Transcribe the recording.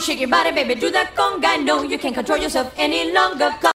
shake your body, baby, do that conga. No, you can't control yourself any longer.